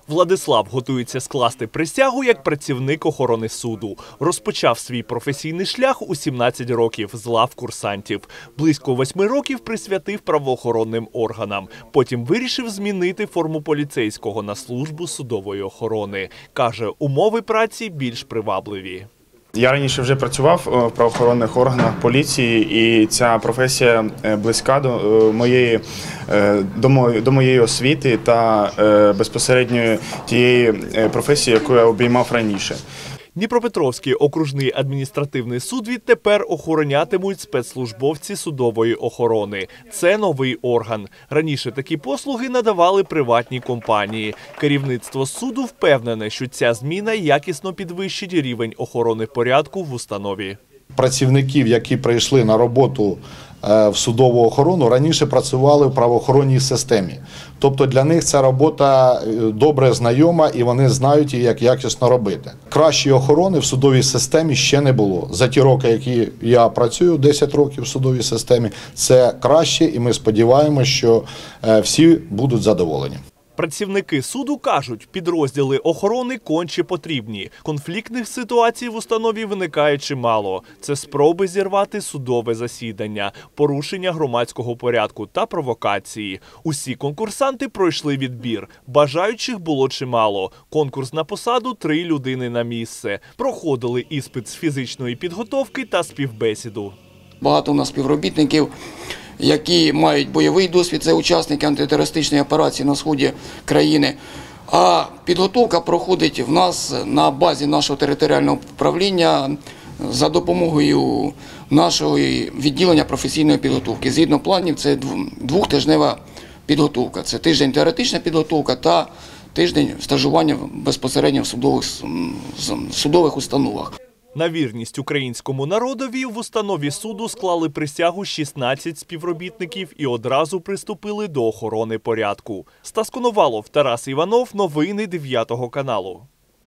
Владислав готується скласти присягу як працівник охорони суду. Розпочав свій професійний шлях у 17 років з лав курсантів. Близько 8 років присвятив правоохоронним органам. Потім вирішив змінити форму поліцейського на службу судової охорони. Каже, умови праці більш привабливі. Я раніше вже працював в правоохоронних органах поліції, і ця професія близька до моєї освіти та безпосередньо тієї професії, яку я обіймав раніше. Дніпропетровський окружний адміністративний суд відтепер охоронятимуть спецслужбовці судової охорони. Це новий орган. Раніше такі послуги надавали приватні компанії. Керівництво суду впевнене, що ця зміна якісно підвищить рівень охорони порядку в установі. Працівників, які прийшли на роботу в судову охорону, раніше працювали в правоохоронній системі. Тобто для них ця робота добре знайома і вони знають її, як якісно робити. Кращої охорони в судовій системі ще не було. За ті роки, які я працюю, 10 років в судовій системі, це краще, і ми сподіваємося, що всі будуть задоволені. Працівники суду кажуть, підрозділи охорони конче потрібні. Конфліктних ситуацій в установі виникає чимало. Це спроби зірвати судове засідання, порушення громадського порядку та провокації. Усі конкурсанти пройшли відбір. Бажаючих було чимало. Конкурс на посаду 3 людини на місце. Проходили іспит з фізичної підготовки та співбесіду. Багато у нас співробітників, які мають бойовий досвід, це учасники антитерористичної операції на сході країни. А підготовка проходить в нас на базі нашого територіального управління за допомогою нашого відділення професійної підготовки. Згідно планів, це двохтижнева підготовка. Це тиждень теоретична підготовка та тиждень стажування безпосередньо в судових установах. На вірність українському народові в установі суду склали присягу 16 співробітників і одразу приступили до охорони порядку. Стас Коновалов, Тарас Іванов. Новини 9 каналу.